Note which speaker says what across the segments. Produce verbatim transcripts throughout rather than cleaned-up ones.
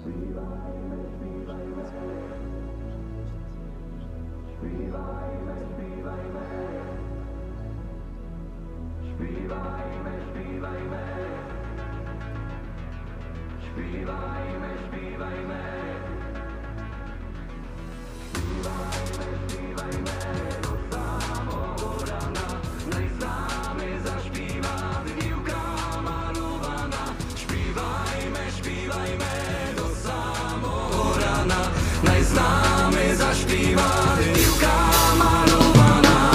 Speaker 1: Znamy, zaśpiewamy, piłka malowana.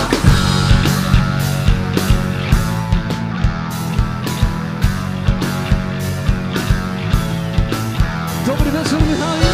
Speaker 2: Dobry wieczór, Michał.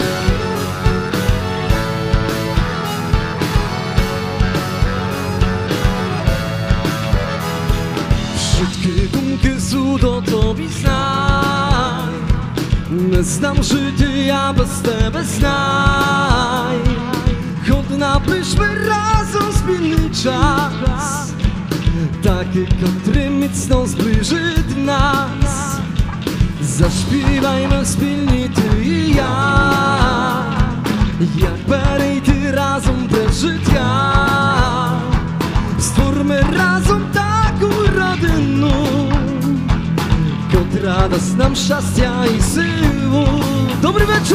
Speaker 3: Wszystkie dumki są do tobie znaj. Nie znam życia, ja bez tebe znaj. Chodna byśmy razem spędzili czas, taki, który mocno zbliży nas. Zaśpiewajmy wspólnie ty i ja, jak będę ty razem przeżyć ja. Stwórmy razem taką rodzinę, która da nam szczęścia i siłę. Dobry wieczór!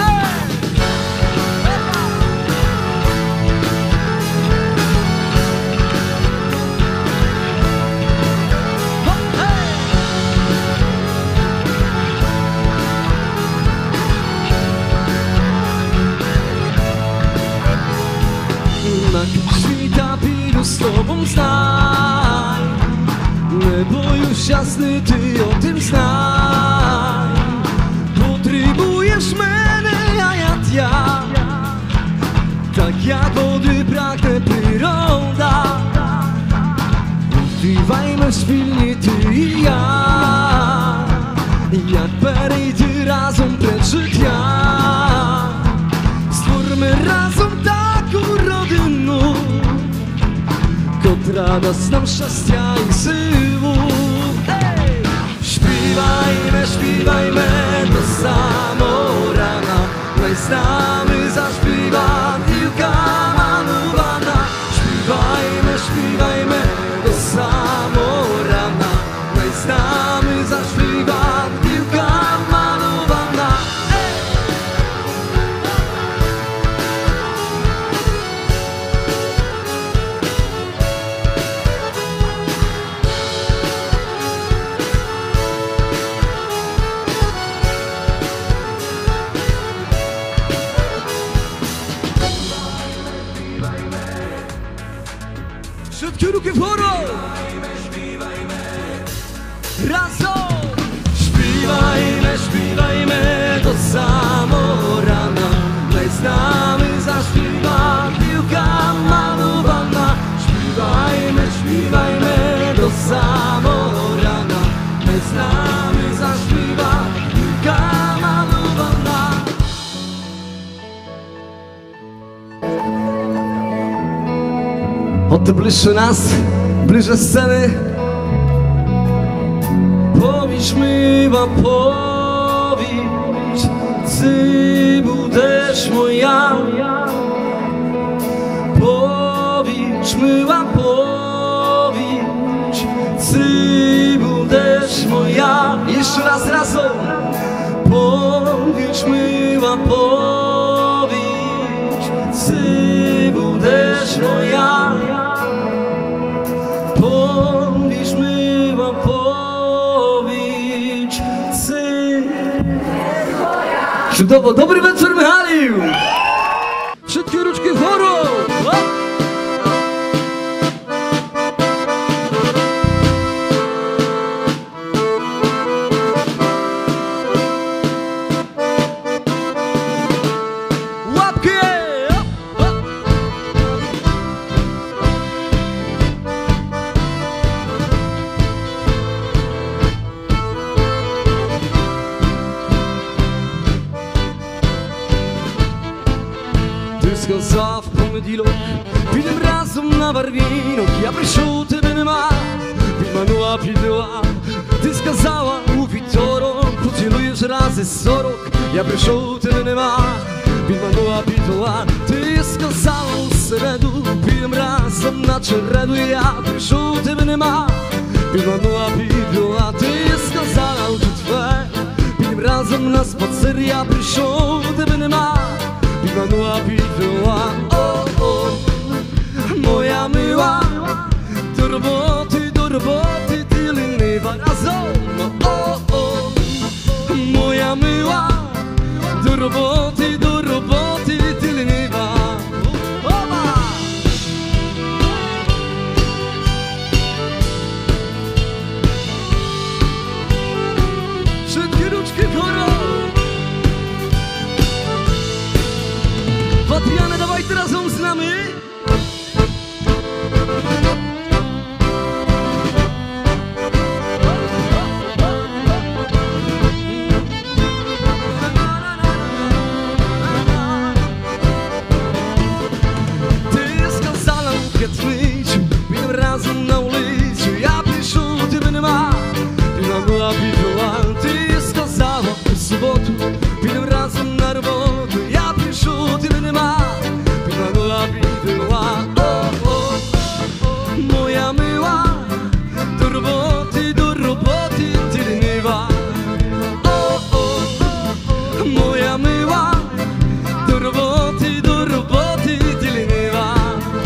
Speaker 3: Świta pilu z tobą znaj, bo już jasny ty o tym znaj. Potrzebujesz mnie, a ja ja, tak jak wody pragnę przyroda. Śpiewajmy wspólnie ty i ja, jak będę razem przeżyć ja. Stwórmy razem taką rodzinę, która da nam szczęścia i siłę. Hey! Śpiewajmy, śpiewajmy do samo rana, my znamy, zaśpiewam piłka malowana. Śpiewajmy, śpiewajmy do samo rana, my znamy, zaśpiewam piłka malowana. Hey! Wszystkie ruki w górę! Razem! Śpiewajmy, śpiewajmy do samo rana. My znamy, zaśpiewa piłka malowana. Śpiewajmy, śpiewajmy do samo rana. My znamy, zaśpiewa piłka malowana. Oto bliższe nas, bliżej sceny. Powiedz mi, ma powiedz, ty będziesz moja. Powiedz mi, ma powiedz, ty będziesz moja. Jeszcze raz razem. Powiedz mi, ma powiedz, ty będziesz moja. Powiedz mi, ma powiedz, ty. Cudowno, dobry wieczór, Michaliu! Wszystkie ruczki w górę! Сказав понеділок, підем разом на барвінок. Я прийшов, тебе нема, підманула, підвела. Ти сказала у вітерок, поцілуєш razy сорок я прийшов, тебе нема, підманула, підвела. Ти сказала у середу, підем разом на череду. Я прийшов, тебе нема, підманула, підвела. Ти сказала у четвер, підем разом на спацир. Я прийшов, тебе нема, підманула, підвела. О-о, моя мила, до роботи, до роботи, ти лінива разом. О-о, моя мила, до роботи, до роботи, ти лінива. Опа! Wszystkie rучки wgórą. Patriane, dawajcie razem z nami. Підем разом на вулицю, я прийшов, тебе нема, підманула, підвела. Ти сказала у суботу, підем разом на роботу. Я прийшов, тебе нема, підманула, підвела. О-о, моя мила, до роботи, до роботи, ти лінива. О-о, моя мила, до роботи, до роботи, ти лінива.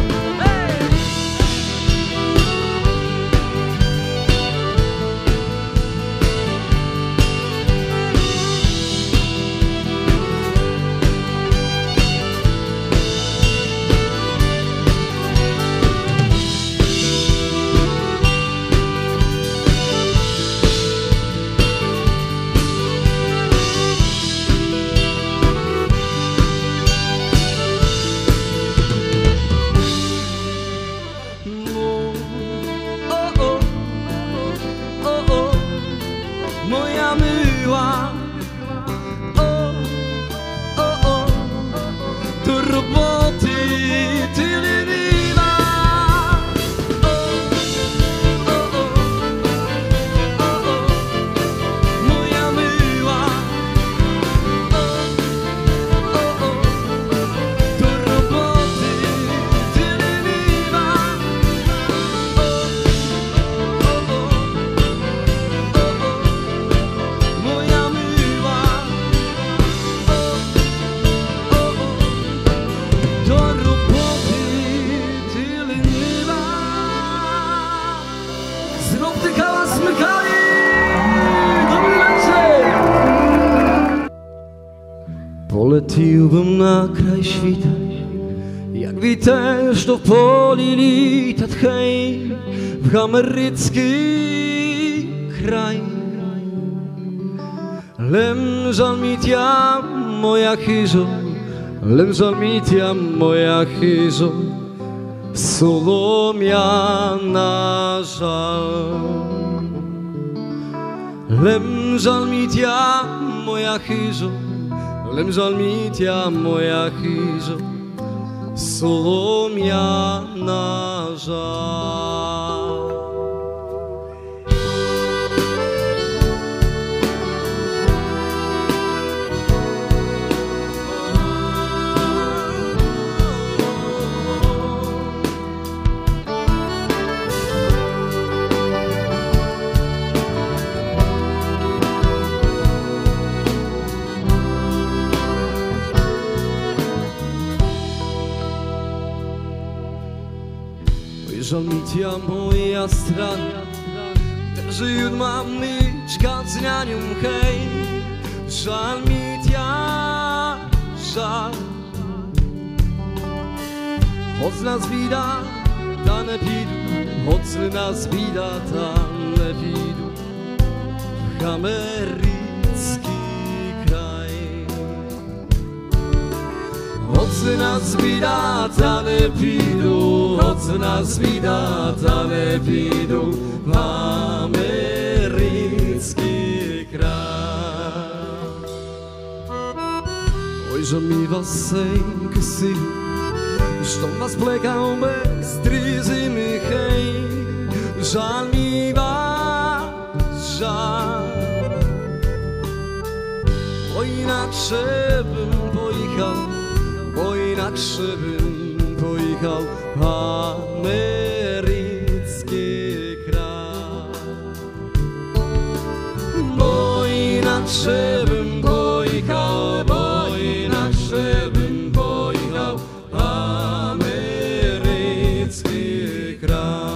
Speaker 3: Moja miła, o, o, o, do roboty, ty leniwa. O, o, o, o, o, moja miła, o, o, o, do roboty, ty leniwa. O, o, o, o, o. Moja miła, o, o, o, do roboty, ty leniwa. Znów ty hałas smykali. Dobry wieczór. Poleciłbym na kraj świta, jak witesz to w poli lita, hej, w amerycki kraj. Lem żal mi tja, moja chyżo, lem żal mi tja, moja chyżo, solomiana żal. Lem żal mi tja, moja chyżo, lem żal mi tja, moja chyżo, solomiana żal. Żal mi tja, moja strana, że już mam mieszkać z nianią, hej. Żal mi tja, żal. Choć nas bida, ta ne pidu, choć nas bida, ta ne pidu, w amerycki kraj. Choć nas bida, ta ne pidu, choć nas bida, ta ne pidu, w amerycki kraj. Oj, że mi was sej, ksy, što vas plekao bez tri zimy, hej. Żal mi was, żal. bo inaczej bym pojechał, bo inaczej bym pojechał w amerycki kraj. Bo inaczej bym pojechał, bo inaczej bym pojechał w amerycki kraj.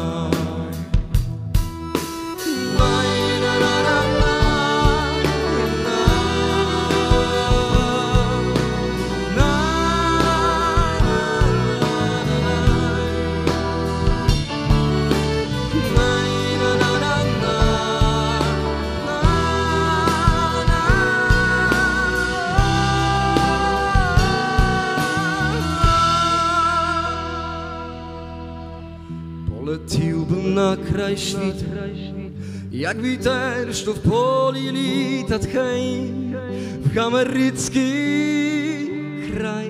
Speaker 3: Poleciłbym na kraj świtu, jak witerz to w poli litat hej, w amerycki kraj.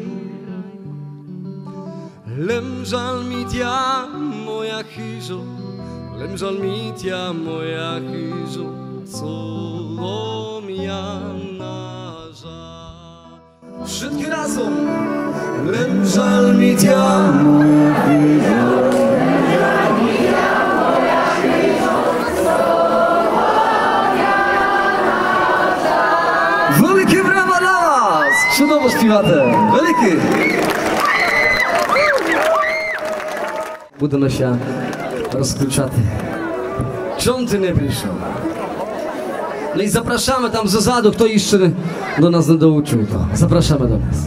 Speaker 3: Lem żal mi tia moja chyżo, lem żal mi tia moja chyżo, co ja na żal. Wszystkie razem! Lem żal mi tia moja chyżo, wielkie brawa dla was! Cudowno śpiewacie! Wielkie! Будемо ще розключати. Чому ти не прийшов? Ну і запрошуємо там ззаду, хто іще до нас не доучив. Запрошуємо до нас.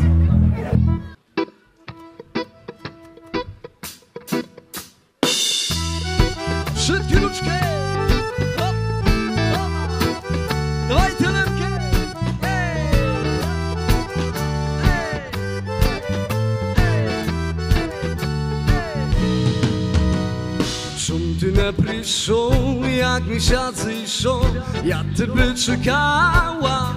Speaker 3: Швидкі ручки! Оп, оп. Давайте лепки! Czemu ty nie przyszł, jak miesiąc iszą, ja tebe czekała.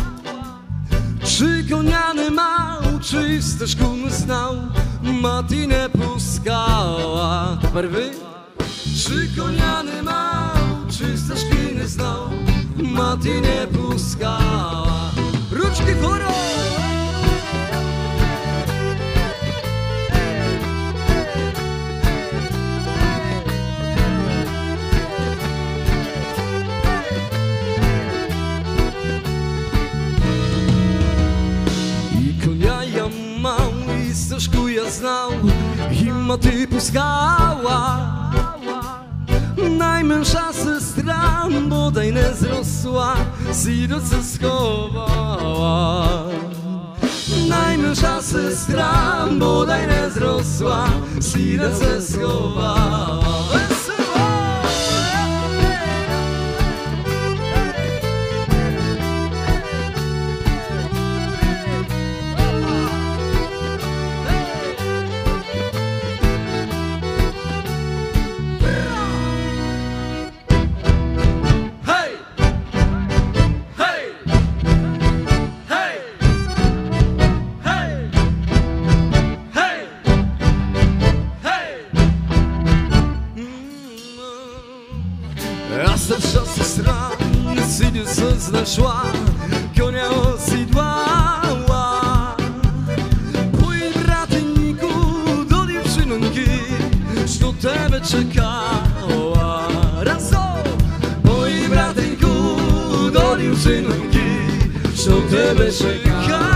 Speaker 3: Czy koniany mał, czy steszku znał, mati nie puskała. Teper wy? Czy koniany mał, czy steszki nie znał, mati nie puskała. Ruczki w górę! Steszku ja znał i maty puskała. Najmęższa sestra bodaj nie zrosła, siroce schowała. Najmęższa sestra bodaj nie zrosła, siroce schowała. A starsza sestra synie se znaszła, konia osidłała. Pójdź bratyniku do dziewczynki, co tebe czekała. Raz o! Pójdź bratyniku do dziewczynki, co tebe czekała.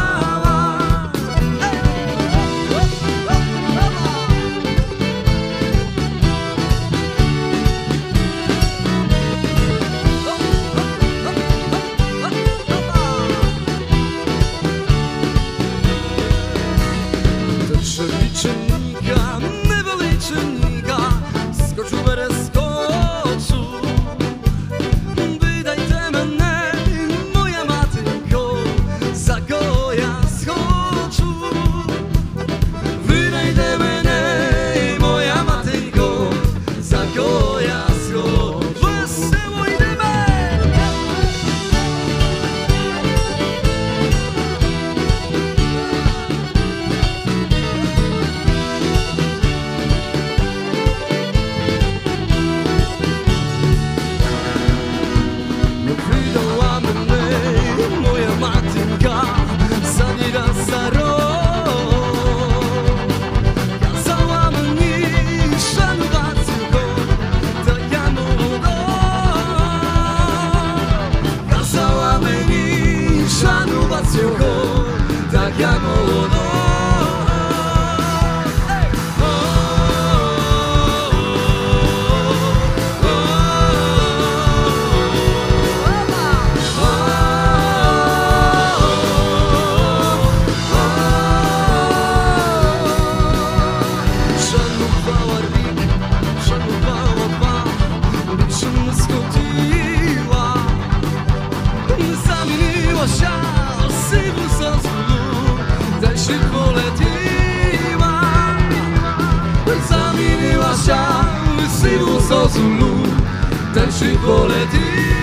Speaker 3: Licznika, nebo licznika, skoczył bez skoczu. Wydajcie mnie, moja matynko, za go zamieniła się sywu zazulu, ten się poleciła. Zamieniła się sywu zazulu, ten się poleciła.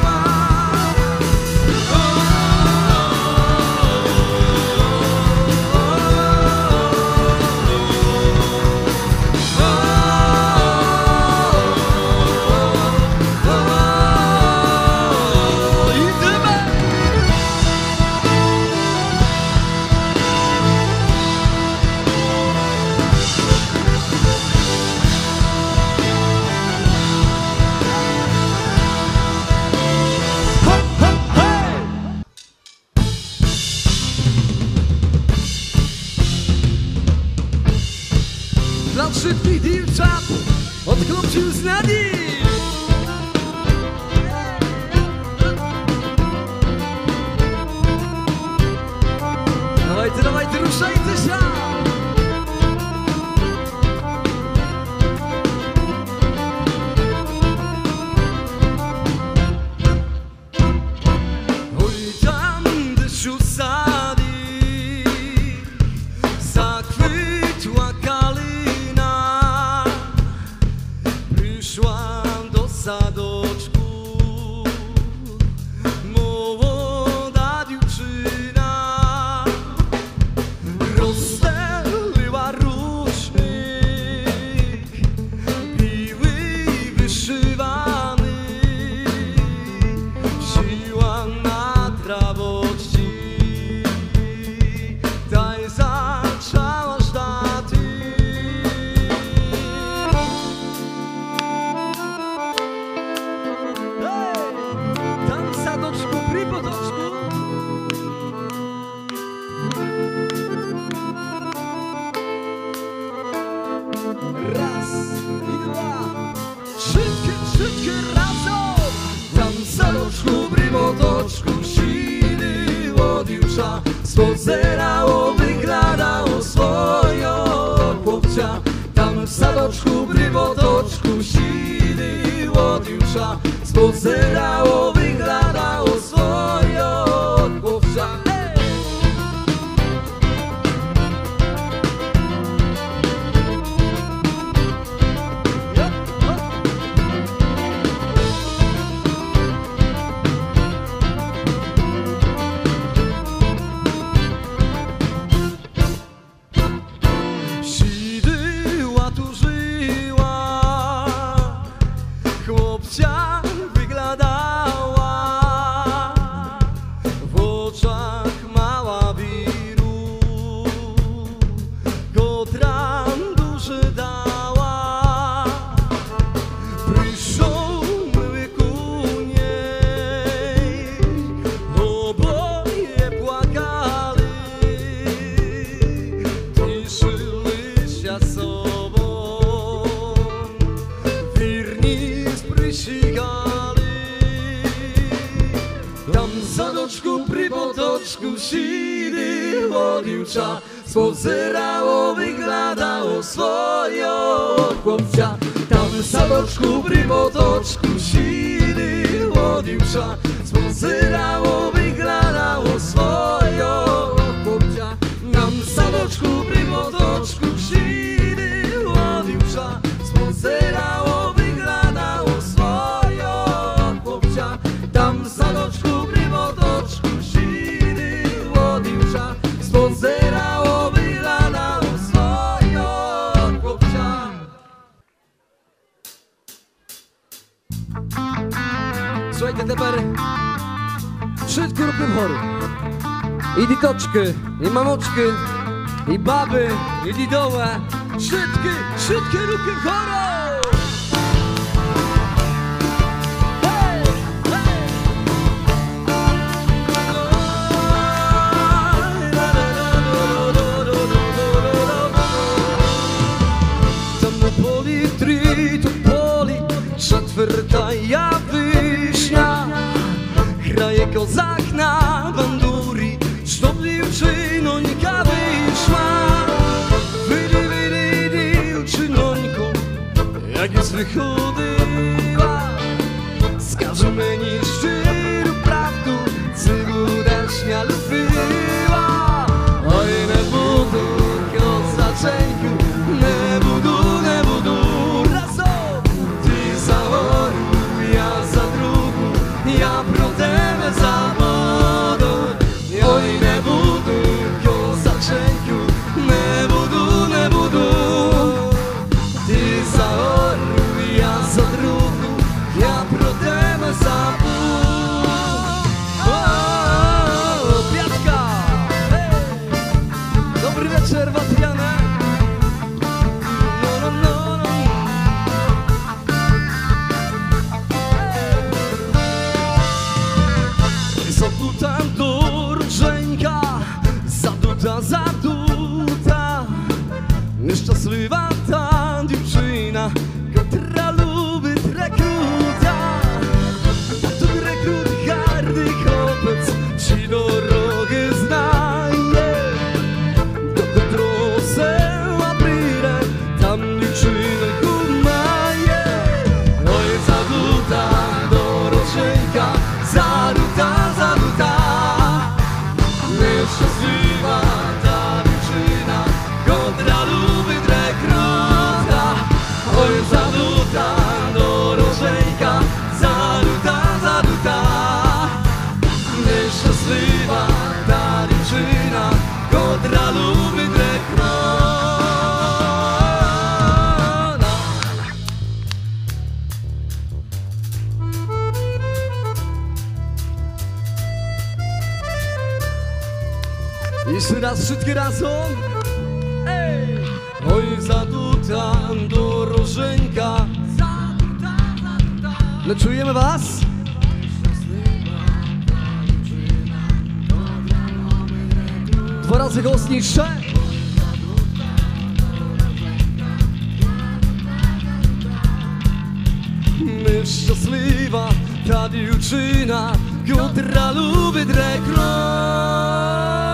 Speaker 3: Dla wszystkich dziewczat odklopcił z nadi. Dawajcie, dawajcie, ruszajcie się. Oj, tam deszczu sadzi, zakwitła kalina. Przyszłam do sadoczku, młoda dziewczyna, rozsteliła rusznik, biły wyszywany, siła na trawości, daj zaczęła żdati. Tam w sadoczku, pri potoczku, raz i dwa, szybkie, szybkie razem. Tam w sadoczku, pri potoczku, siły diusza, spozerało, wyglądało swoją chłopcia. Tam w sadoczku, pri potoczku, siły diusza, spozerało, wyglądało swoją chłopcia. Sidyła tu żyła, chłopcia wyglądała, w oczach mała wiru, kotram duszy dała. Przyszł były ku niej, oboje płakali, cieszyli się sobą, wierni sprzysięgali. Tam w sadoczku, pri potoczku, sidyło diusza, spozerało, wyglądało swoją chłopcia. Tam w sadoczku, pri potoczku, sidyło diusza, spozerało, wyglądało swoją chłopcia. Tam w sadoczku, pri potoczku, sidyło diusza, spozerało, wyglądało swoją chłopcia. Tam w sadoczku, pri potoczku, sidyło diusza, spozerało, wyglądało swoją chłopcia. Słuchajcie, teper wszystko robię chory. I ditoczki, i mamoczki, i baby, i didołe, wszystkie, wszystkie robię chory. Hej, hej. Tam na poli tri, to poli, czwarta ja wyśnia, hraje kozak na banduri, sztobli uczynonika wyszła. Wydy, wydy, wydy, uczynońko, jak jest wychodziła, skaże mnie szczerą prawdu, cygan Богу днешня любила. Ой, не буду козаченьку, не буду, не буду разом. Ти за одну, я за другу, я про тебе забуду. Ой, не буду козаченьку, не буду, не буду. Ти за одну, я за другу, я про тебе забуду. Czerwotwiane. No, no, no, no. Zaduta durczeńka, zaduta, zaduta, nieszczęśliwa ta dziewczyna, która lubi rekruta. Tu rekrut hardy chłopiec ci drogę znaje. Tam dziewczyny kumaje. Oj, zaduta dorożenka, zaduta, zaduta, nieszczęśliwa ta dziewczyna, która lubi rekruta. Oj, zaduta dorożenka, zaduta, zaduta, nieszczęśliwa ta dziewczyna, która lubi rekruta. Jeszcze raz, wszystkie razem. Ej! Oj, zaduta dorożenka. No czujemy was? Dwa razy głośniejsze. Nieszczęśliwa ta dziewczyna, która lubi rekruta.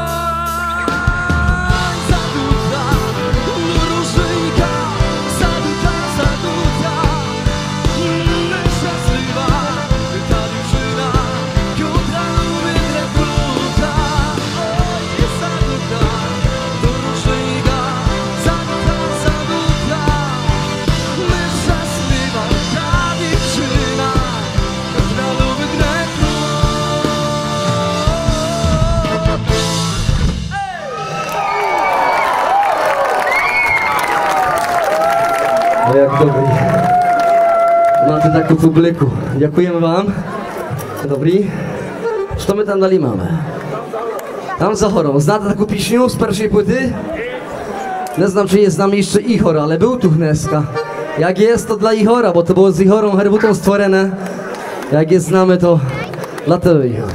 Speaker 4: O, jak dobry. Máte takovou publiku. Děkujeme vám. Dobrý. Co my tam dali máme? Tam za horou. Znáte takovou píšňu z první płyty? Neznám, czy jest z nami jeszcze Ihor, ale był tu dneska. Jak jest, to dla Ihora, bo to było z Ihorą herbutą stworzone. Jak jest znamy, to dla tego Ihor.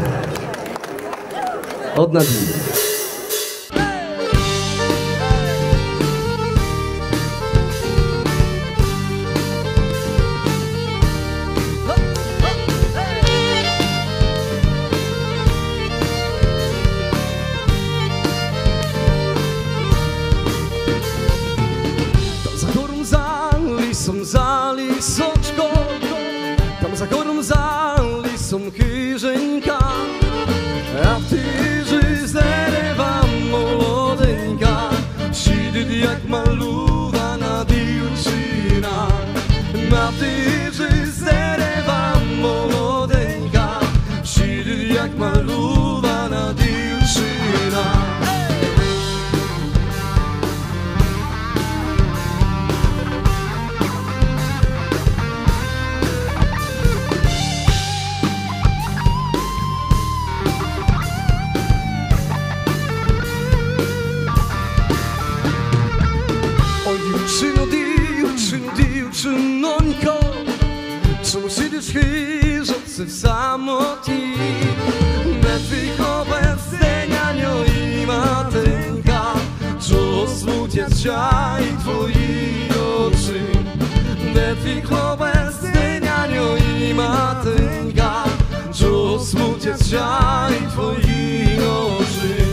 Speaker 4: Od Nadii.
Speaker 3: Za lisoczką, tam za górą za lisą chyżeńka, a w tyży zderewa młodeńka, siedzi jak malowana dziewczyna. A w tyży zderewa młodeńka, siedzi jak malowana dziewczyna. Dziewczyno, dziewczyno, dziewczynonko, czemu siedzisz chyżący w samoci? Me twych obecnienia i matynka, co złudziec ciaj twoi oczy. Me twych obecnienia i matynka, co złudziec ciaj twoi oczy.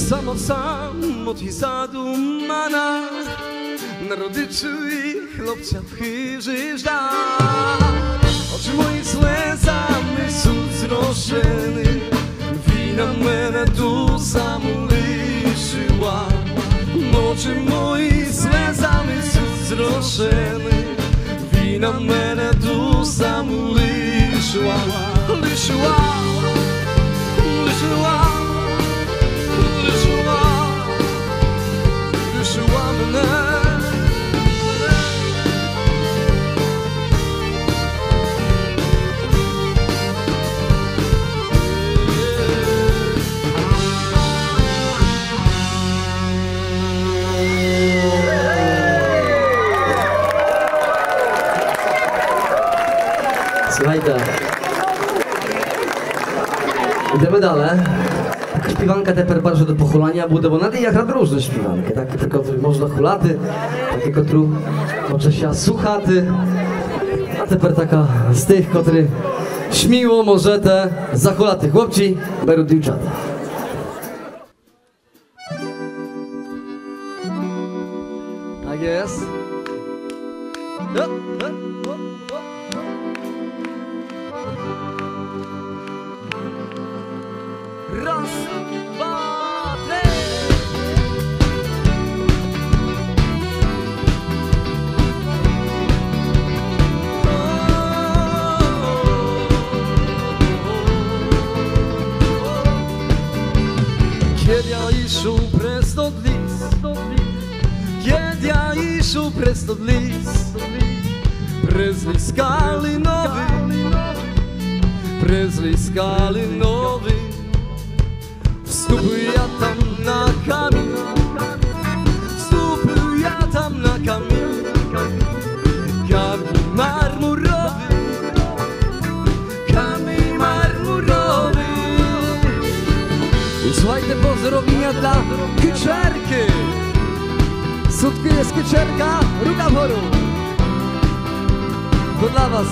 Speaker 3: Само самоти задумана на родичу і хлопця в хижі жда. Очі мої слезами суть зрошені, війна мене ту саму лишила. Очі мої слезами суть зрошені, війна мене ту саму лишила. Лишила, лишила, лишила, лишила мене.
Speaker 4: Słuchajcie, idziemy dalej. Taka śpiewanka teper bardzo do pocholania буде, bo nawet jak rad różne śpiewanki, tak tylko można chulaty, takie kotru może się słuchaty, a teper taka z tych, który śmiło może te zachulaty chłopci, beru dziewczata. Tak jest. No, no, no, no. Raz, dwa, trzy. Kiedy ja išu presto dlis, kiedy ja išu presto dlis, prezlis kalinovi, prezlis kalinovi. Вступив я там на камінь, вступив я там на камінь, камінь мармуровий, камінь мармуровий. Słuchajcie, pozdrowienia dla Kyczerki. Sutki jest Kyczerka, ruka whoru. To dla was.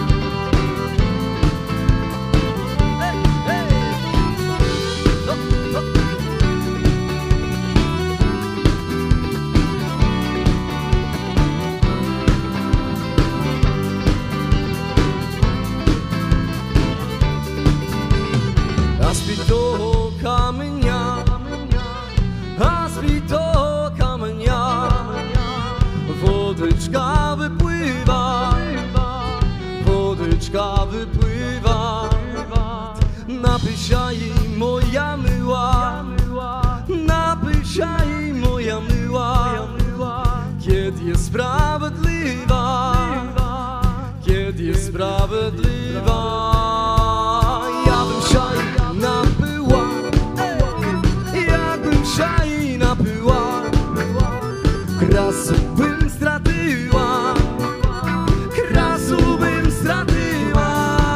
Speaker 4: A z toho kamienia, a z toho kamienia wodyczka wypływa, wodyczka wypływa. Napij się i moja myła, napij się i moja myła, kiedy jest sprawiedliwa, kiedy jest sprawiedliwa. Ja bym się napyła, jakbym się napyła, krasu bym stratyła, krasu bym stratyła.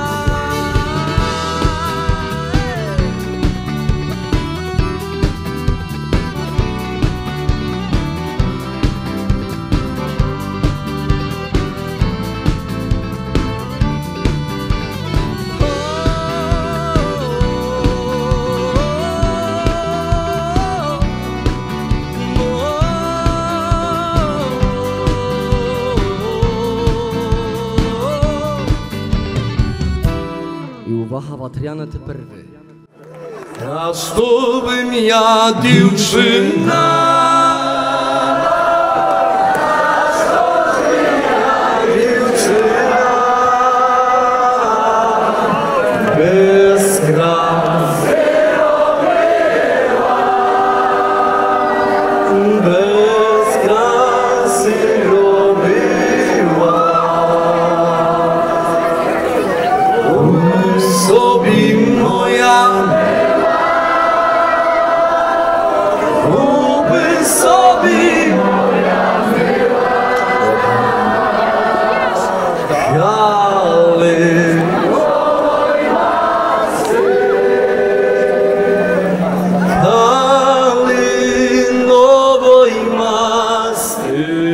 Speaker 4: Увага, Ватряна, тепер ви. А що бим я, дівчина? А що бим я, дівчина? Без краси робила, без краси робила. Собі моя губи собі гали гали нової масти.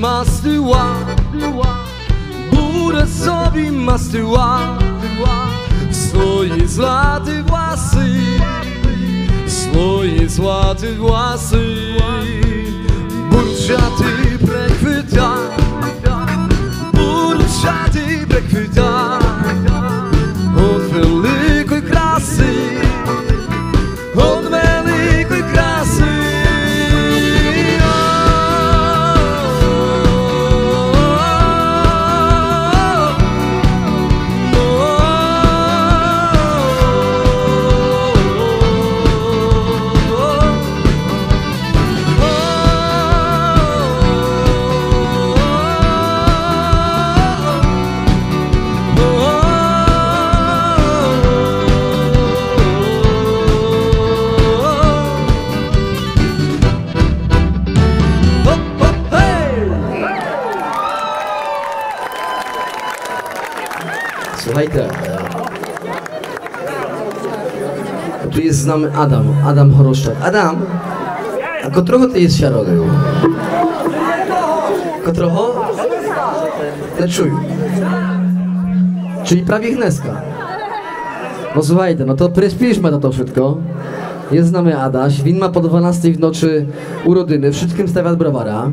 Speaker 3: mastyła, burę sobie mastyła, swoje złote włosy, swoje złote włosy. Burczaty prekwita, burczaty prekwita, od wielkiej krasy, od wielkiej krasy.
Speaker 4: Słuchajcie, tu jest znamy Adam, Adam Choroszczak. Adam, a ko trochę ty jest siarogę? Ko trochę? Nie czuję. Czyli prawie Gneska. No słuchajcie, no to przyspieszmy na to wszystko. Jest znamy Adaś, win ma po dwunastej w nocy urodyny, wszystkim stawia browara.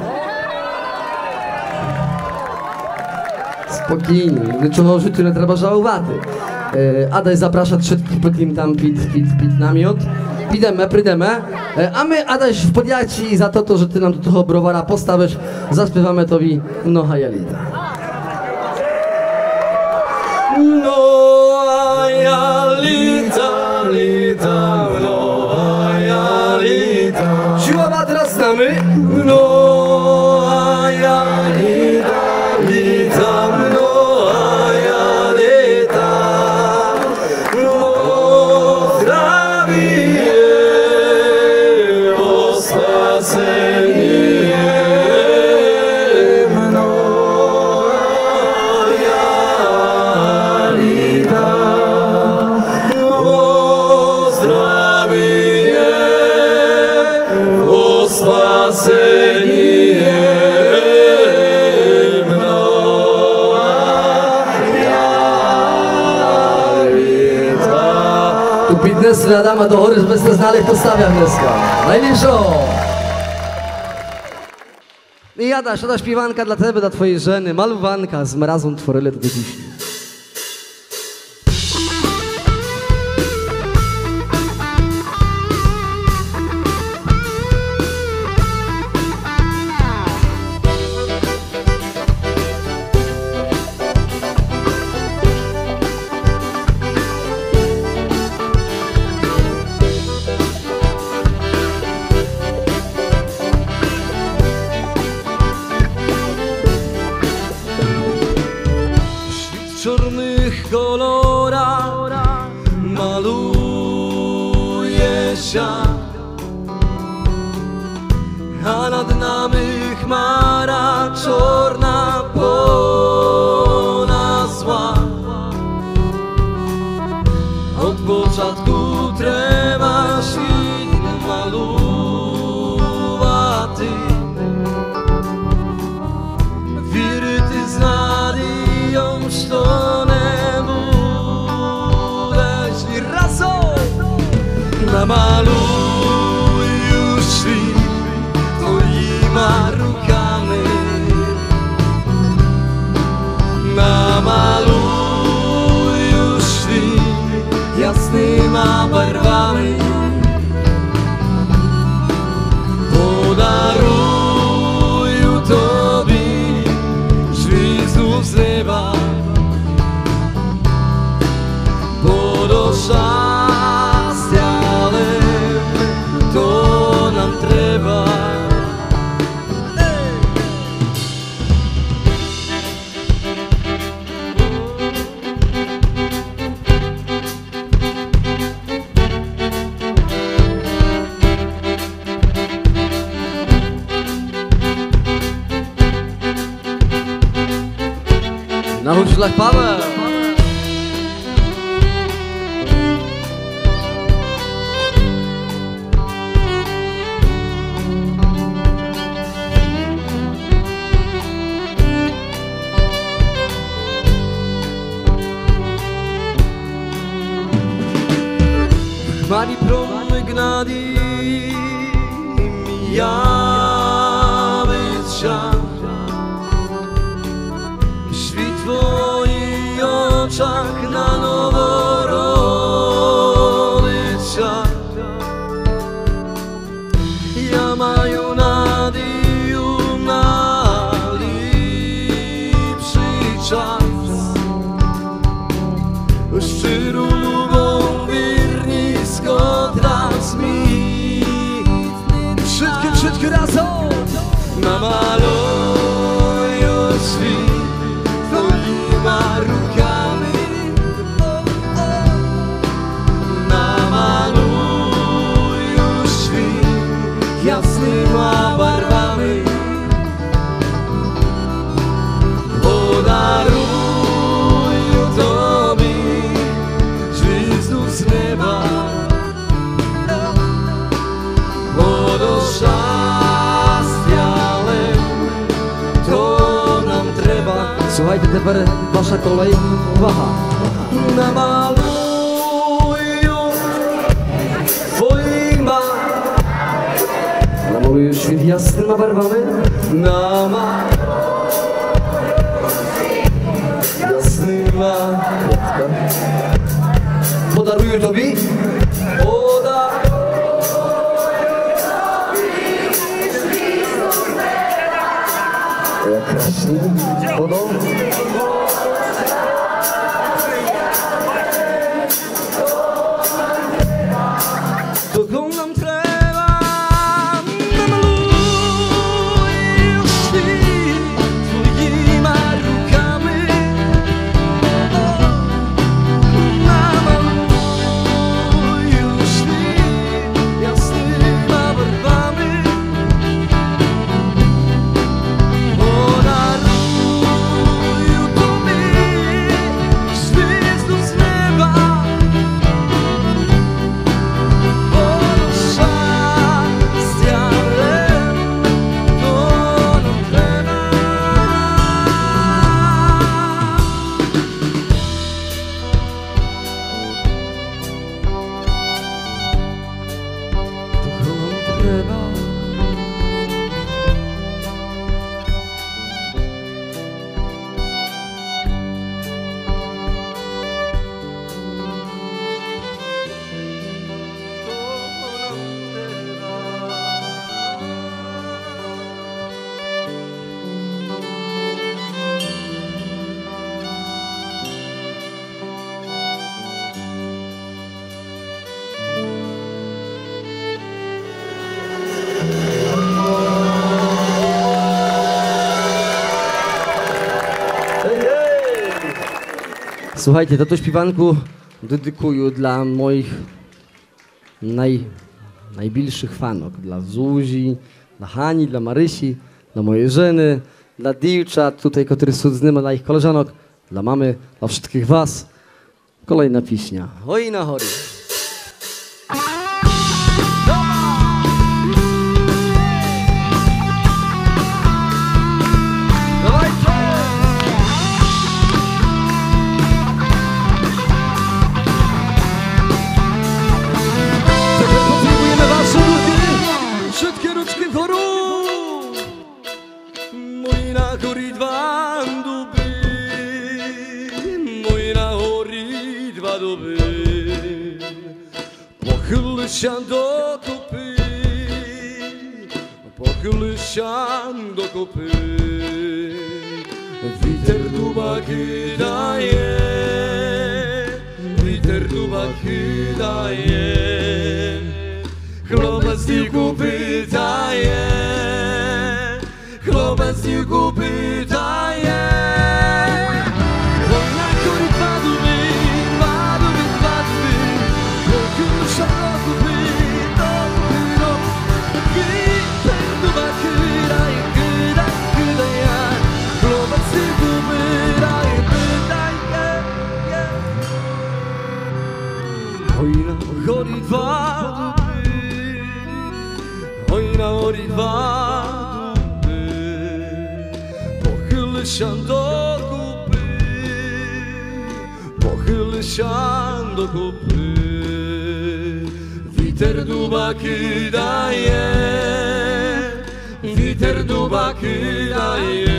Speaker 4: Spokojnie, niczego w życiu nie trzeba żałować. E, Adaś zaprasza wszystkich po kim tam pit, pit, pit namiot. Pidemy, prydemy. E, a my, Adaś, w podjaci za to, to, że ty nam do tego browara postawisz, zaśpiewamy tobie Noha Jalita.
Speaker 3: Noha Jalita, lita, Noha Jalita. Siłowa teraz znamy. Noha Jalita, lita.
Speaker 4: Biznes Adama do chory, bez te znalek postawiam dneska. Najlepszo! I Adaś, ta śpiewanka dla ciebie, dla twojej żony, maluwanka z mrazą tworyle do dziś.
Speaker 3: W czarnych kolorach maluje się, a nad nami chmara czarna ponasła. Od początku trema świt maluwaty, wiryty znali što ne budeš ni razom. Namaluju svi tvojima rukami, namaluju svi jasnima barvami, podaruju tobi zvizdu z neba. Do šťastia, ale to nám treba.
Speaker 4: Na hučlach Pavel!
Speaker 3: Ani promy gnadi mijawy czas. Świt w twoich oczach na nowo rody czas. Ja maju nadzieję na lepszy czas. Szczerą lubą wiernisko transmit. Wszystkie, wszystkie razem namaluję świt twoimi rukami. Namaluję świt jasnymi barwami. Podaruję tobie zwizdu z nieba. Bo szczęścia to nam trzeba.
Speaker 4: Słuchajcie, teraz wasza kolej. Waha.
Speaker 3: Namaluję twoima.
Speaker 4: Namaluję świt jasnymi barwami.
Speaker 3: Nama jasnyma.
Speaker 4: Podaruję tobie.
Speaker 3: Poda
Speaker 4: Jak krasnie. Wodą.
Speaker 3: Kogo nam trzeba. Namaluję świt twoimi rukami. Namaluję świt jasnymi barwami. Podaruję tobie zwizdu z nieba.
Speaker 4: Słuchajcie, to, to śpiewanku dedykuję dla moich naj, najbliższych fanok. Dla Zuzi, dla Hani, dla Marysi, dla mojej żeny, dla dziewczat tutaj, które są z nimi, dla ich koleżanek, dla mamy, dla wszystkich was. Kolejna piśnia. Oj na chory.
Speaker 3: Wszystkie ruczki w chóru. Mój na chóry dwa duby. Mój na chóry dwa duby. Pochyl się do kupy. Pochyl się do kupy. Witer dubaki daje. Witer dubaki daje. Chlopecniku pytaje, chlopecniku pytaje. Wojna kury dwa duby, dwa duby, dwa duby. Pochyl się do kupy, do kupy, no. Witer dubaki daje, kyda, kyda ja. Chlopecniku pytaje, pytaje. Wojna kury dwa duby. Oj na ori dwa duby. Pochyl się do kupy. Pochyl się do kupy. Вітер дуба кидає, вітер дуба кидає,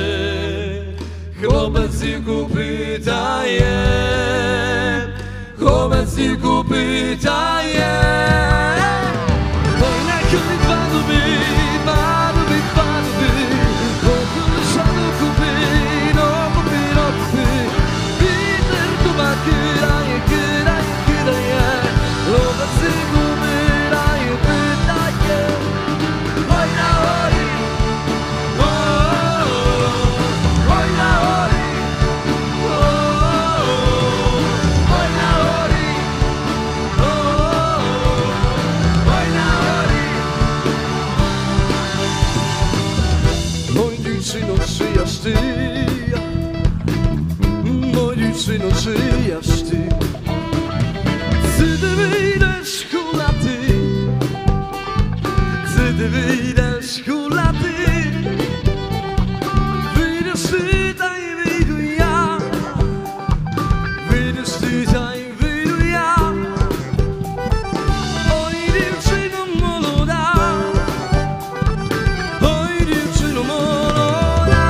Speaker 3: хлопець яку питає, хлопець яку питає. Ой, на коли два дуби, два дуби, два дуби, около шану купи, но купи, но купи. Вітер дуба кидає, кидає, кидає, хлопець яку питає, питає. Ой, на горі, ой, на горі, ой, на горі, ой, на горі. Ой, дівчино, чия ж ти, ой, дівчино, чия ж ти, це ти вийдеш кулати, це ти вийдеш кулати, вийдеш ти, та й вийду я, вийдеш ти, та й вийду я. Ой, дівчино молода, ой, дівчино молода.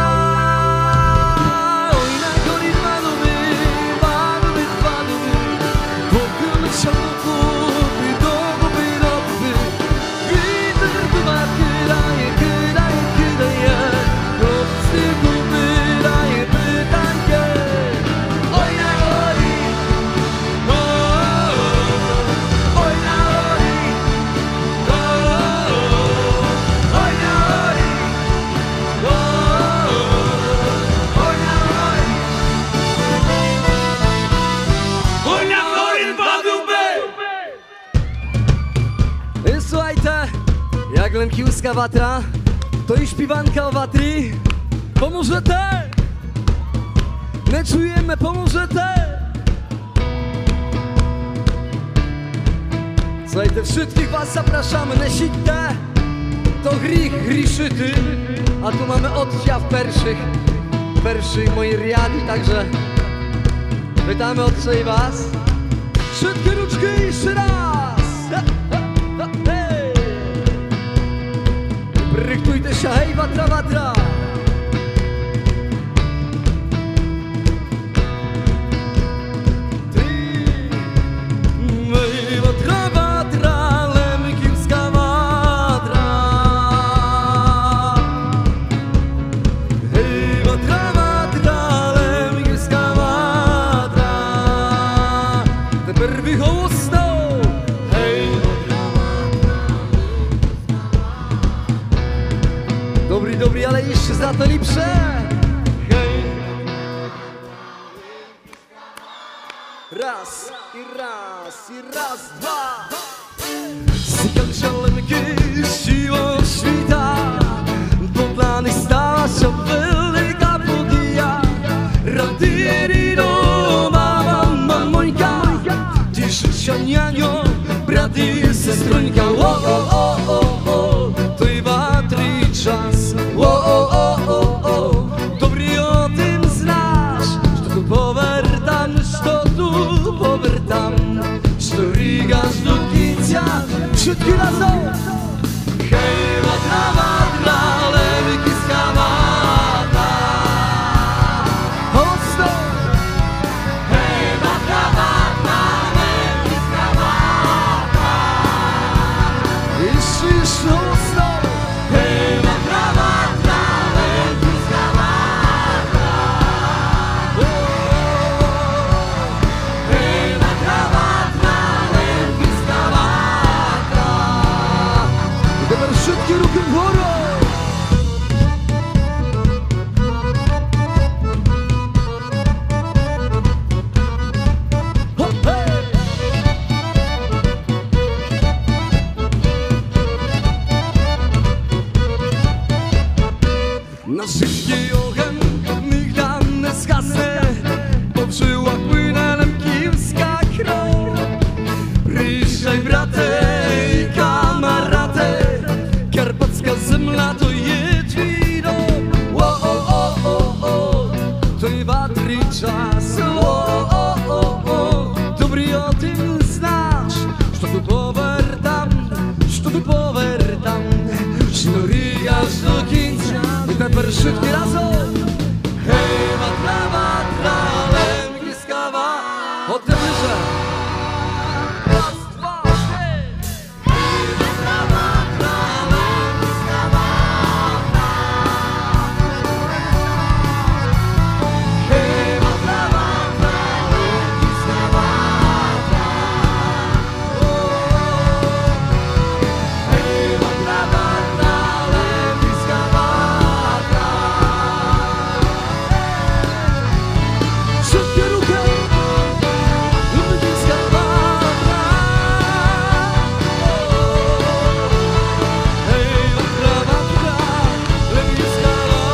Speaker 3: Ой, на горі два дуби, два дуби, два дуби, около шану купи, до купи, до купи. Вітер дуба кидає, кидає, кидає, хлопець яку питає, питає. Ой, на горі, ой, на горі, ой, на горі, ой, на горі. Ой, на горі два дуби. I słuchajcie, jak lękiuska watra, to i śpiwanka o watri. Pomożecie? My czujemy, pomożecie? Słuchajcie, wszystkich was zapraszamy na sitę. To grzech, grzeszyty. A tu mamy oddział pierwszych, pierwszych moich riadi, także witamy od tej was. Wszystkie ruczki jeszcze raz. He, he, he, hej. Rychtujcie się, hej, watra, watra. Ty, hej, watra, watra, lękiuska watra. Hej, watra, watra, lękiuska watra. Тепер голосно. Hej. Dobry, dobry, ale jeszcze za to lepsze. Hej. Raz i raz i raz, dwa. Znikam szaleńki siłą świta, bo dla nich stała się wielka podija. Radiri do mama, mamońka, ciszy się nianio, brat i sestrońka. O, o, o, o, o, to i watry czas. O, o, o, o, o, dobry o tym znasz, że tu powertam, że tu powertam, że rigasz do kicia, wszystkie razem. Hej, watra, watra, lękiuska watra. Mocno. Hej, watra, watra, lękiuska watra. Jeszcze, jeszcze mocno. Hej, watra, watra, lękiuska watra. O, hej, watra, watra, lękiuska watra. I teraz wszystkie ruchy w górę. Hop, hej. Na wszystkie ogień nigdy nie zgasnę, bo w żyłach płynie lękiuska krew. Przyjrzaj, brate i kamarate, karpacka zemla to jedźwiną. O, o, o, o, o, to i watry czas. O, o, o, o, dobry o tym znasz, że tu power Wszystkie razem! Hej, watra, watra, lemgiskawa. Od tym wyżej. Raz, dwa, trzy. Hej, watra, watra, lemgiskawa. Hej, watra, watra, lemgiskawa. Hej, watra, watra, lemgiskawa. Wszystkie ruchy! Lemgiska watra. Hej, watra, watra, lemgiska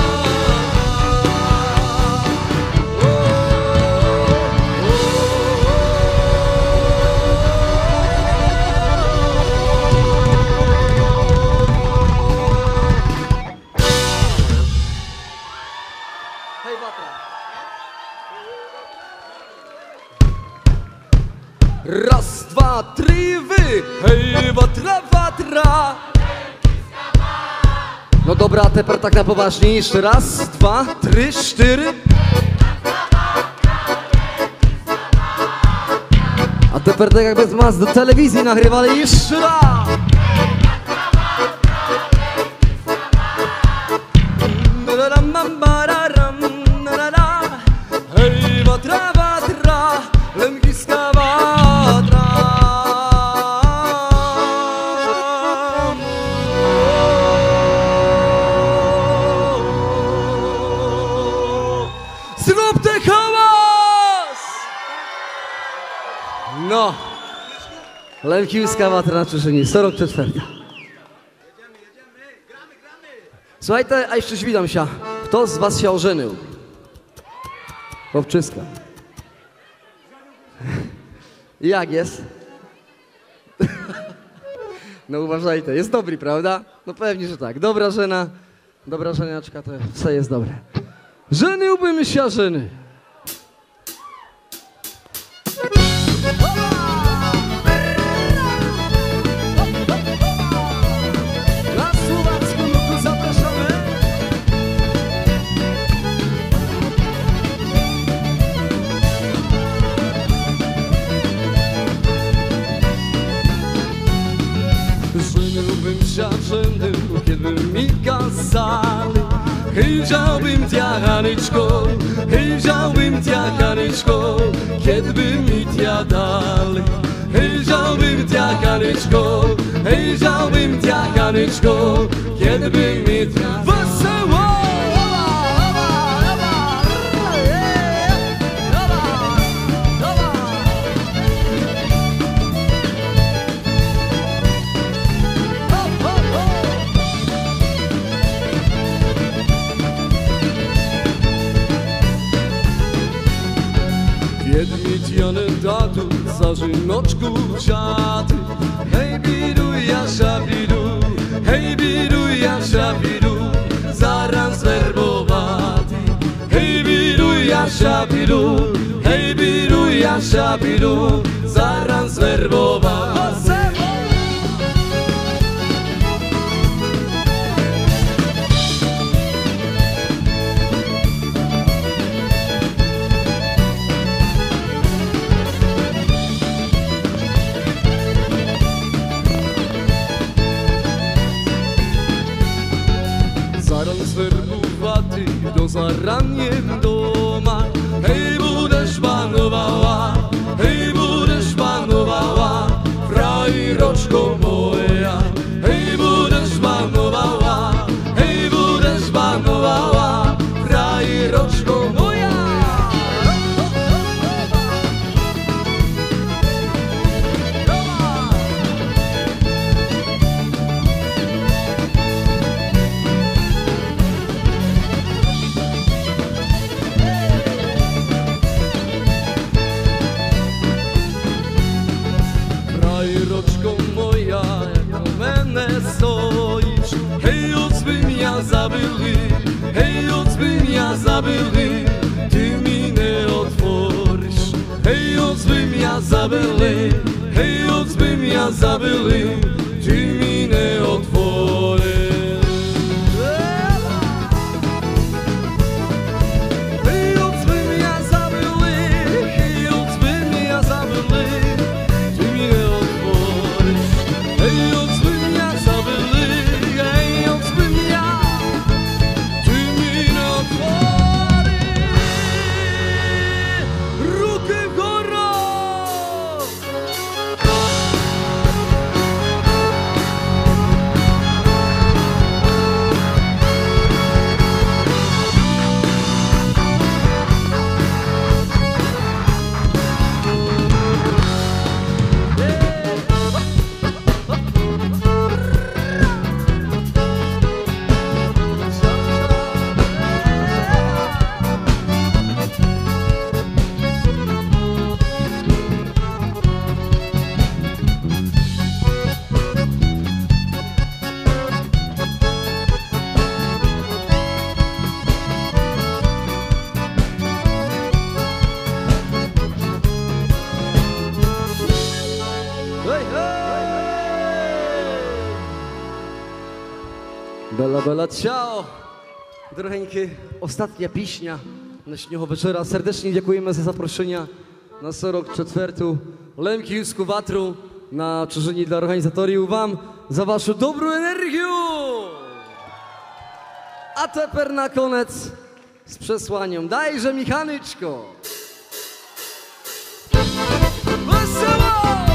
Speaker 3: Hej, watra. Raz, dwa, trzy, wy! Hej, watra, watra! No dobra, a teraz tak na poważnie. Jeszcze raz, dwa, trzy, cztery. A teraz tak jakby z mas do telewizji nagrywali. Jeszcze raz! Hej, watra, watra, lemgiska watra. Zrób ten hałas! No, lemgiska watra na Czeszynie, sto czwarta. Słuchajcie, a jeszcze witam się. Kto z was się ożenił? Chłopczyska. Jak jest? No uważajcie, jest dobry, prawda? No pewnie, że tak. Dobra żena, dobra żeniaczka, to co jest dobre. Żeniłbym się, żeny. Na Słowacką tu zapraszamy. Żeniłbym się, żenił, kiedy mi kazali. Hej, wziąłbym tia, Hanyczko, hej, wziąłbym tia, Hanyczko, kiedy mi tia dali. Hej, wziąłbym tia, Hanyczko, hej, wziąłbym tia, Hanyczko, kiedy mi tia wesoło! Wiedmietiony tatu za żynoczku wzięty. Hej, bidu, jasza, bidu, hej, bidu, jasza, bidu, zaraz werbowaty. Hej, bidu, jasza, bidu, hej, bidu, jasza, bidu, zaraz werbowaty. Zaraz werbowaty do zaraniem doma. Hej, budesz panowała, hej, budesz panowała, frajeroczko moja. Hej, budesz panowała, hej, budesz panowała, frajeroczko moja. Frajeroczko moja, jak o mnie stoisz. Hej, ocbym ja zabyli, hej, ocbym ja zabyli, ty mi nie otworzysz. Hej, ocbym ja zabyli, hej, ocbym ja zabyli, ty mi nie otworzysz.
Speaker 4: Bella, bella, ciao! Drogeńkie, ostatnia piśnia dnešního večera. Serdecznie dziękujemy za zaproszenia na сорок четверту Lemkijsku Watru na Czyżyni dla organizatorów, wam za waszą dobrą energię! A teper na koniec z przesłaniem. Dajże mi Hanyczko! Wesoło!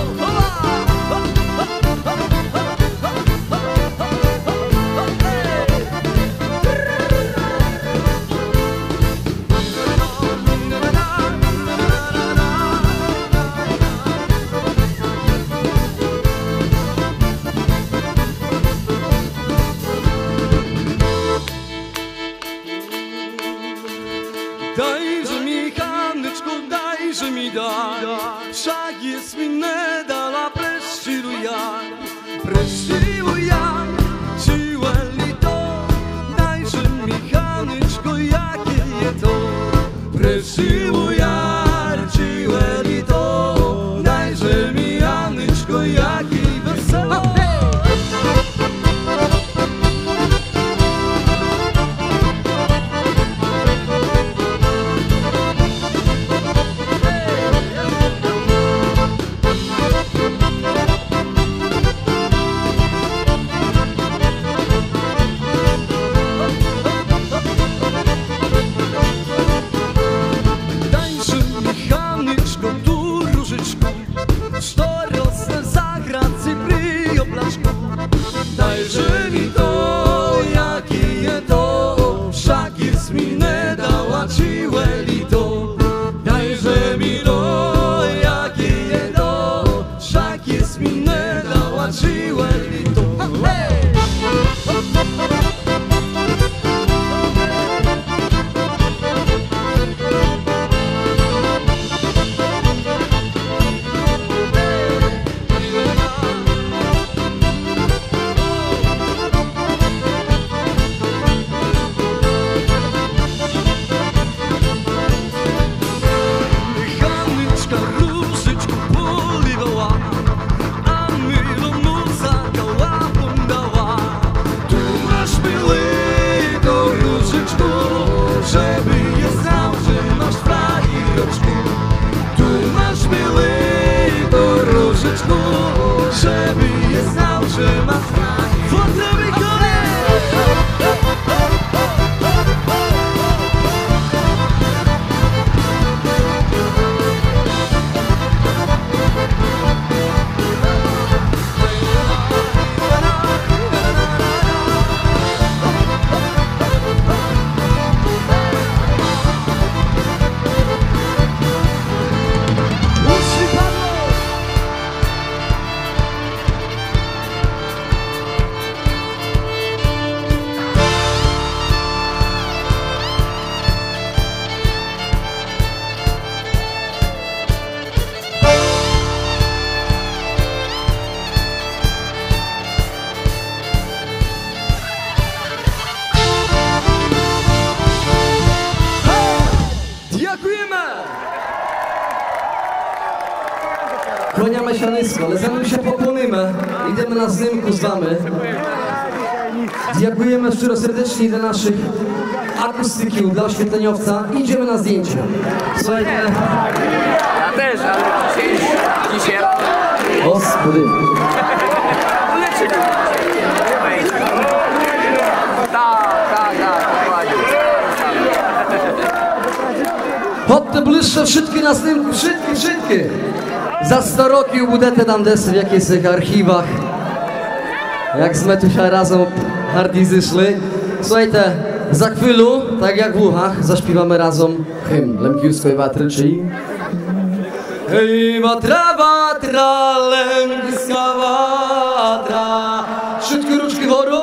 Speaker 3: Dajże mi Hanyczko, dajże mi daj, však jest mi ne dala prestilu jaj, prestilu jaj, ciłeli to, dajże mi Hanyczko, jakie je to, prestilu jaj, ciłeli to, dajże mi Hanyczko, jakie wesoło. Dajże mi to, jakie je to, však jest mi ne dała ciłeli to. Dajże mi to, jakie je to, však jest mi ne dała ciłeli to. Żeby je znał, że masz frajereczku. Tu masz były do różyczku. Żeby je znał, że masz frajereczku.
Speaker 4: Kłaniamy się nisko, ale zanim się pokłonimy, idziemy na zdymku z wami. Dziękujemy szczero serdecznie dla naszych akustyków, dla oświetleniowca. Idziemy na zdjęcia. Słuchajcie.
Speaker 5: Ja też, ale dzisiaj, dzisiaj rano.
Speaker 4: Gospody.
Speaker 5: Tak, tak, tak, dokładnie.
Speaker 4: Pod te bliższe wszystkie na zdymku, wszystkie, wszystkie. Za sto roków budete tam desy w jakichś archiwach. Jak z Metusia razem hardy zyszli. Słuchajcie, za chwilę, tak jak w uchach, zaśpiewamy razem hymn Lemkijskiej Watry, czyli hej, Watra, Watra, Lemkijska Watra. Wszystkie ruczki woro.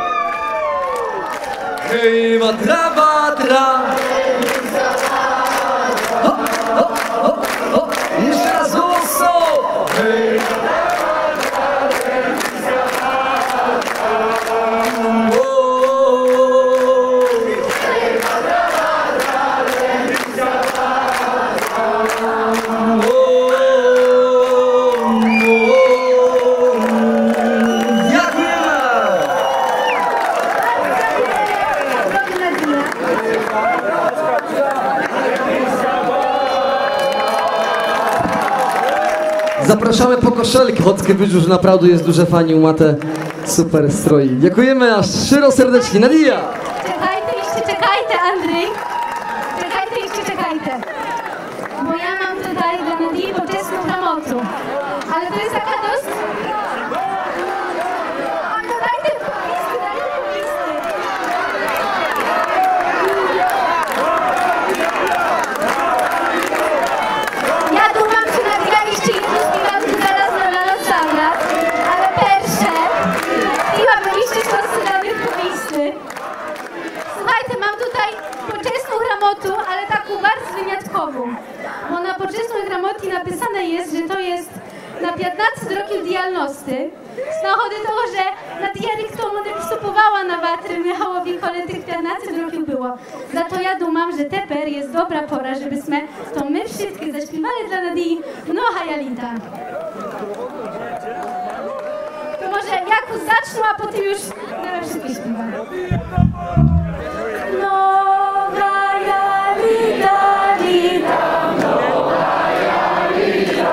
Speaker 4: Hej, Watra, Watra. Ho, ho, ho, ho. Jeszcze raz głoso. Hej, Zapraszamy po koszelkę od Kybydżu, że naprawdę jest duże fani, ma te super stroi. Dziękujemy aż szczero serdecznie. Nadia!
Speaker 6: Czekajcie, jeszcze czekajcie, Andrzej. Czekajcie, jeszcze czekajcie. Bo ja mam tutaj dla Nadii poczesną gramotu. Ale to jest taka dość... No dajcie listy, dajcie listy. Ja tu mam przy Nadia jeszcze jedną śpiewankę zaraz na Lala zagrać. Ale pierwsze, ja bym jeszcze czasy nawet listy. Słuchajcie, mam tutaj poczesną gramotu, ale taką bardzo wyjątkową. Bo na poczesnej gramocie napisane jest, że to jest na piętnaście rokів діяльності. Z powodu tego, że Nadia rік тому не вступувала на ватри Michałowi, коли tych piętnaście rokів było. Za to ja думam, że teraz jest dobra pora, żebyśmy to my wszystkie zaśpiewali dla Nadii mnoha jalita. To może Jakub zaczną, a potem już na wszystkie śpiewamy. Mnoha jalita, lita, mnoha jalita.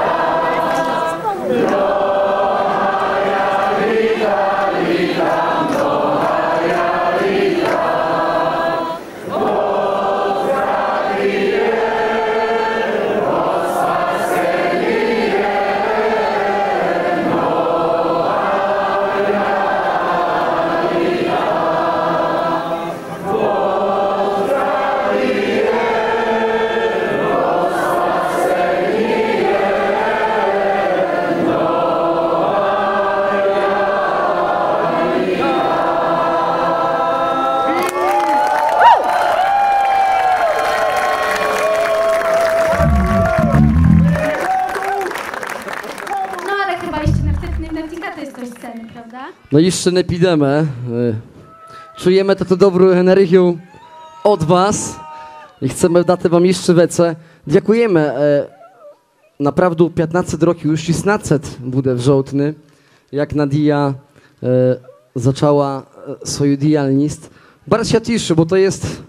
Speaker 4: No jeszcze nie pidemy. Czujemy to, to dobrą energię od was i chcemy dać wam jeszcze więcej. Dziękujemy. Naprawdę piętnaście rokів, już szesnaście буде wrzątny, jak Nadia zaczęła swoją działalność. Bardzo się cieszę, bo to jest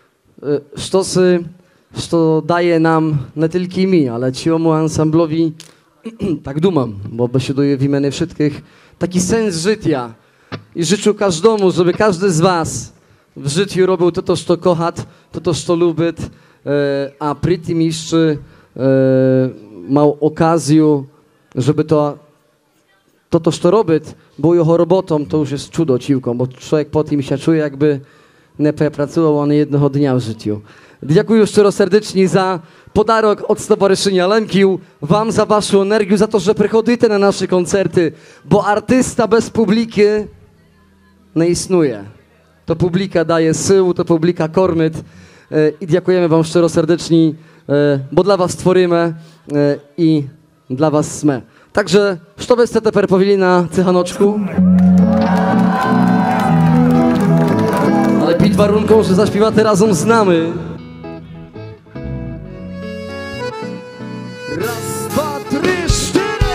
Speaker 4: sztosy, co daje nam nie tylko mi, ale całemu ansamblowi, tak dumam, bo besieduje w imieniu wszystkich, taki sens życia. I życzę każdemu, żeby każdy z was w życiu robił to, to co kocha, to, to co lubi, a przy tym jeszcze miał okazję, żeby to, to, to co robi, było jego robotą, to już jest cudo ciłką, bo człowiek po tym się czuje, jakby nie pracował on jednego dnia w życiu. Dziękuję szczero serdecznie za podarok od Stowarzyszenia Lemkił, wam za waszą energię, za to, że przychodzicie na nasze koncerty, bo artysta bez publiki nie istnieje. To publika daje sył, to publika kormyt i dziękujemy wam szczero serdecznie, bo dla was tworzymy i dla was sme. Także, co byście teraz powiedzieli na Cychanoczku? Ale pod warunką, że zaśpiewacie razem z nami.
Speaker 3: Raz, dwa, trzy, cztery.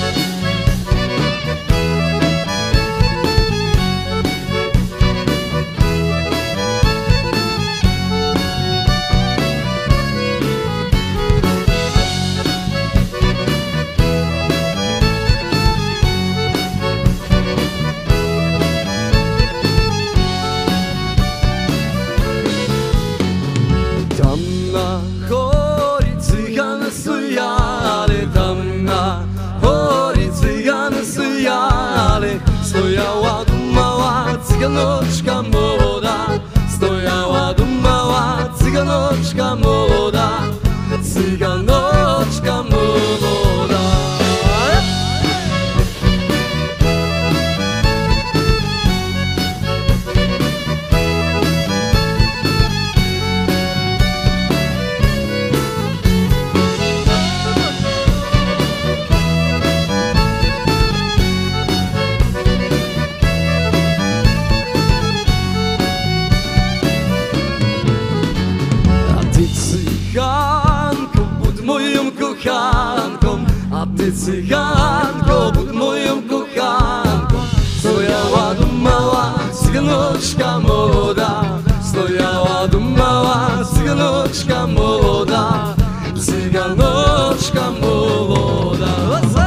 Speaker 3: Tam na chori cygan stojali, tam na chori cygan stojali, stojała dumała cyganoczka młoda, stojała dumała cyganoczka młoda, cyganoczka młoda. Cyganko, bądź moją kochanką, a ty cyganko, bądź moją kochanką. Stojała dumała cyganoczka młoda, stojała dumała cyganoczka młoda, cyganoczka młoda.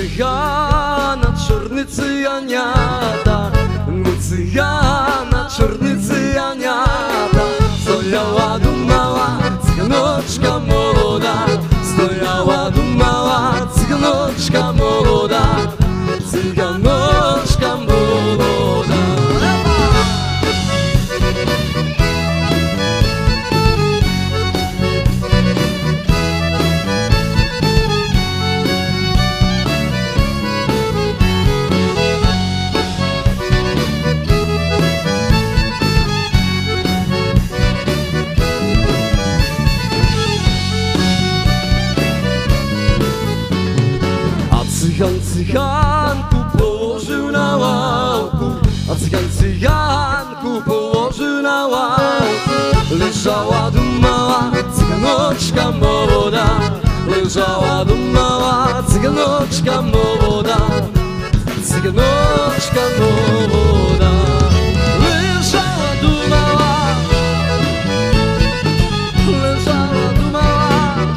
Speaker 3: cyjana, czarny cyjaniata, no cyjana, czarny cyjaniata. Stojała dumała cyganoczka młoda, stojała dumała cyganoczka młoda, cyganoczka młoda. Cygan cyganku położył na ławku, a cygan cyganku położył na ławku. Leżała dumała cyganoczka młoda, leżała dumała cyganoczka młoda, cyganoczka młoda. Leżała dumała, leżała dumała.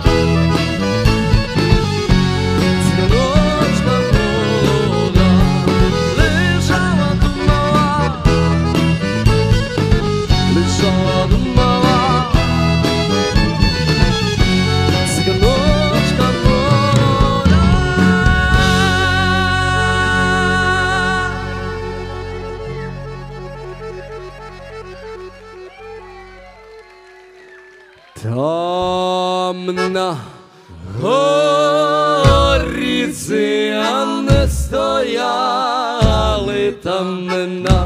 Speaker 3: Tam na горизонте стояли, там на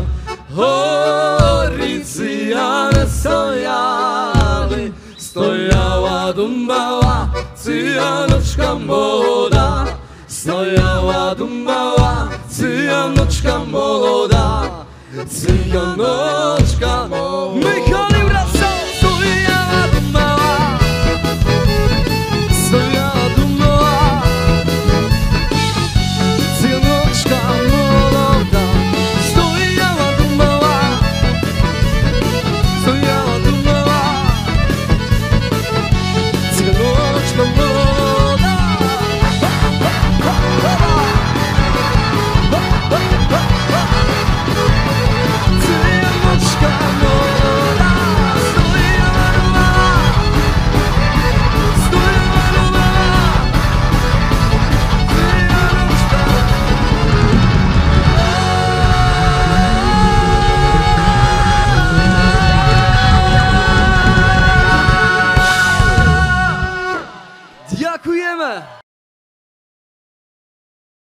Speaker 3: горизонте стояли, стояла думала циганочка молода, стояла думала циганочка молода, циганочка молода.